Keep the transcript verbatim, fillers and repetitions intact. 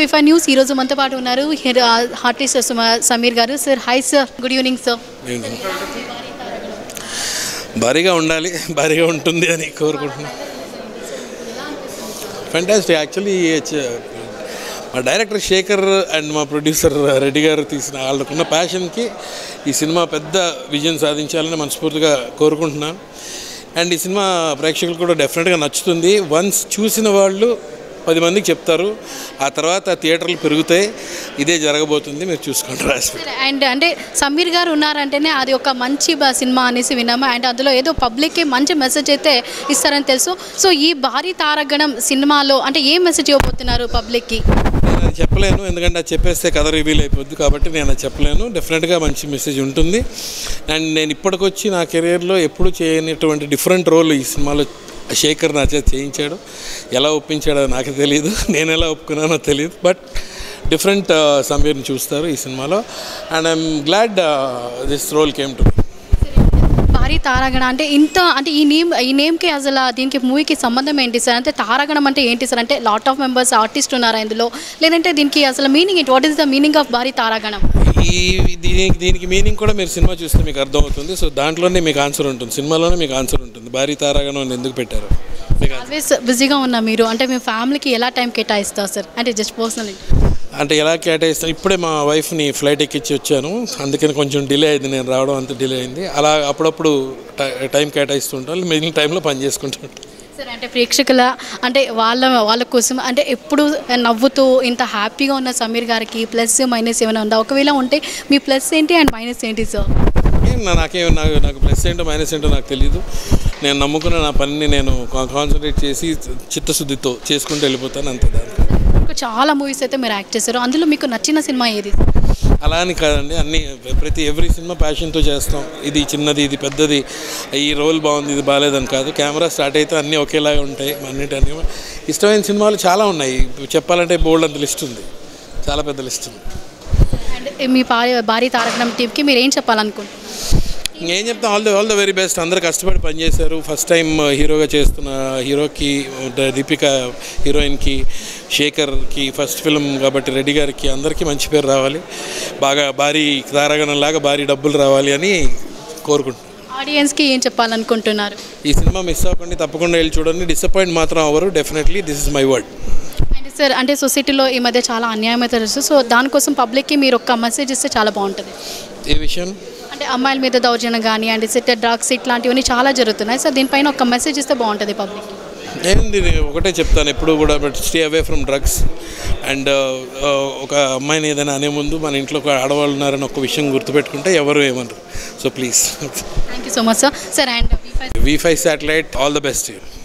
V five news ఈ రోజు మనతో పాటు ఉన్నారు ఆర్టిస్ట్ సమీర్ గారు. Sir hi sir, good evening sir. భారీగా ఉండాలి, భారీగా ఉంటుంది అని కోరుకుంటున్నాను. ఫ్యాంటాస్టిక్. యాక్చువల్లీ మా డైరెక్టర్ శేఖర్ అండ్ మా ప్రొడ్యూసర్ రెడ్డి గారు తీసిన వాళ్ళకున్న ప్యాషన్కి ఈ సినిమా పెద్ద విజయం సాధించాలని మనస్ఫూర్తిగా కోరుకుంటున్నాను. అండ్ ఈ సినిమా ప్రేక్షకులు కూడా డెఫినెట్గా నచ్చుతుంది. వన్స్ చూసిన వాళ్ళు పది మందికి చెప్తారు, ఆ తర్వాత థియేటర్లు పెరుగుతాయి. ఇదే జరగబోతుంది, మీరు చూసుకోండి. రాసి అండ్ అంటే సమీర్ గారు ఉన్నారంటేనే అది ఒక మంచి సినిమా అనేసి విన్నాము. అండ్ అందులో ఏదో పబ్లిక్కి మంచి మెసేజ్ అయితే ఇస్తారని తెలుసు. సో ఈ భారీ తారగణం సినిమాలో అంటే ఏ మెసేజ్ ఇవ్వబోతున్నారు పబ్లిక్కి? నేను అది చెప్పలేను, ఎందుకంటే అది చెప్పేస్తే కథ రివీల్ అయిపోద్ది, కాబట్టి నేను అది చెప్పలేను. డెఫినెట్గా మంచి మెసేజ్ ఉంటుంది. అండ్ నేను ఇప్పటికొచ్చి నా కెరీర్లో ఎప్పుడు చేయనటువంటి డిఫరెంట్ రోల్ ఈ సినిమాలో శేఖర్ నా చేత చేయించాడు. ఎలా ఒప్పించాడో నాకు తెలియదు, నేను ఎలా ఒప్పుకున్నానో తెలియదు. బట్ డిఫరెంట్ సమీర్ని చూస్తారు ఈ సినిమాలో. And I'm glad this role came to. భారీ తారాగణం అంటే ఇంత అంటే ఈ నేమ్ ఈ నేమ్కి అసలు దీనికి మూవీకి సంబంధం ఏంటి సార్? అంటే తారాగణం అంటే ఏంటి సార్? అంటే లాట్ ఆఫ్ మెంబర్స్ ఆర్టిస్ట్ ఉన్నారా ఇందులో, లేదంటే దీనికి అసలు మీనింగ్ ఏంటి? What is the meaning of భారీ తారాగణం? ఈ దీనికి దీనికి మీనింగ్ కూడా మీరు సినిమా చూస్తే మీకు అర్థమవుతుంది. సో దాంట్లోనే మీకు ఆన్సర్ ఉంటుంది, సినిమాలోనే మీకు ఆన్సర్ ఉంటుంది. భారీ తారాగణం అని ఎందుకు పెట్టారు? ఆల్వేస్ బిజీగా ఉన్నా మీరు, అంటే మీ ఫ్యామిలీకి ఎలా టైం కేటాయిస్తారు సార్? అంటే జస్ట్ పర్సనలీ అంటే ఎలా కేటాయిస్తాను? ఇప్పుడే మా వైఫ్ని ఫ్లైట్ ఎక్కించి వచ్చాను, అందుకని కొంచెం డిలే అయింది, నేను రావడం అంత డిలే అయింది. అలా అప్పుడప్పుడు టైం కేటాయిస్తుంటాను, మిగిలిన టైంలో పని చేసుకుంటాను. సార్ అంటే ప్రేక్షకుల అంటే వాళ్ళ వాళ్ళ కోసం అంటే ఎప్పుడు నవ్వుతూ ఇంత హ్యాపీగా ఉన్న సమీర్ గారికి ప్లస్ మైనస్ ఏమైనా ఉందా? ఒకవేళ ఉంటే మీ ప్లస్ ఏంటి అండ్ మైనస్ ఏంటి సార్? నాకేం నాకు నాకు ప్లస్ ఏంటో మైనస్ ఏంటో నాకు తెలీదు. నేను నమ్ముకున్న నా పనిని నేను కాన్సన్ట్రేట్ చేసి చిత్తశుద్ధితో చేసుకుంటూ వెళ్ళిపోతాను, అంతే. దానికి చాలా మూవీస్ అయితే మీరు యాక్ట్ చేశారు, అందులో మీకు నచ్చిన సినిమా ఏది? అలా అని కాదండి, అన్ని ప్రతి ఎవ్రీ సినిమా ప్యాషన్తో చేస్తాం. ఇది చిన్నది, ఇది పెద్దది, ఈ రోల్ బాగుంది, ఇది బాగాలేదని కాదు. కెమెరా స్టార్ట్ అయితే అన్నీ ఒకేలాగా ఉంటాయి. అన్నిటి ఇష్టమైన సినిమాలు చాలా ఉన్నాయి, చెప్పాలంటే బోల్డ్ అంత లిస్ట్ ఉంది, చాలా పెద్ద లిస్ట్ ఉంది. అండ్ మీ భారీ భారీ తారగణం టీమ్కి మీరు ఏం చెప్పాలనుకుంటున్నారు? ఏం చెప్తాం, all the all the very best. అందరు కష్టపడి పనిచేశారు. ఫస్ట్ టైం హీరోగా చేస్తున్న హీరోకి, దీపిక హీరోయిన్కి, శేఖర్కి ఫస్ట్ ఫిల్మ్ కాబట్టి రెడ్డి గారికి, అందరికీ మంచి పేరు రావాలి, బాగా భారీ తారాగణం లాగా భారీ డబ్బులు రావాలి అని కోరుకుంటున్నాను. ఆడియన్స్కి ఏం చెప్పాలనుకుంటున్నారు? ఈ సినిమా మిస్ అవ్వకండి, తప్పకుండా వెళ్ళి చూడండి. డిసప్పాయింట్ మాత్రం అవ్వరు, definitely. This is my word. And sir అంటే సొసైటీలో ఈ మధ్య చాలా అన్యాయం అయితే తెలుసు. సో దానికోసం పబ్లిక్కి మీరు ఒక మెసేజ్ ఇస్తే చాలా బాగుంటుంది. ఏ విషయం? అంటే అమ్మాయిల మీద దౌర్జన్యం కానీ అండ్ సిట్ డ్రగ్స్ ఇట్లాంటివన్నీ చాలా జరుగుతున్నాయి. సో దీనిపైన ఒక మెసేజ్ ఇస్తే బాగుంటుంది పబ్లిక్. ఏంది, ఒకటే చెప్తాను ఎప్పుడు కూడా, but stay away from drugs. And ఒక అమ్మాయిని ఏదైనా అనే ముందు మన ఇంట్లో ఒక ఆడవాళ్ళు ఉన్నారని ఒక విషయం గుర్తుపెట్టుకుంటే ఎవరు ఏమన్నారు. So please. Thank you so much sir. Sir and V five satellite, all the best.